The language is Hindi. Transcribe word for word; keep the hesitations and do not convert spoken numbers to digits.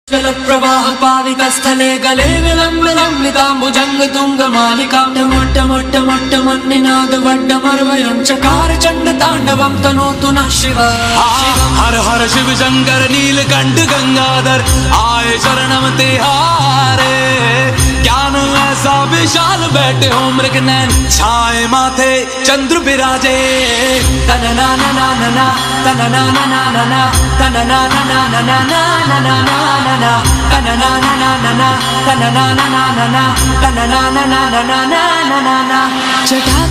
प्रवाह पाविक स्थले गले विलंब लंबिताम्बुजंग तुंग मालिका मोट्ट मोट्ट मोट्ट मन्निनाद वड्ड मर्वयं चकार चंड तांडवं तनोतु नः शिव। हर हर शिव शंकर नीलकंठ गंगाधर आए शरणम तिहारे। ज्ञान ऐसा विशाल बैठे हो मृग नैन छाए माथे चंद्र बिराजे। तन ना ना ना ना ना तन ना ना ना ना ना तन ना ना ना ना ना ना ना ना ना ना तन ना ना ना ना ना तन ना ना ना ना ना तन ना ना ना ना ना ना ना ना।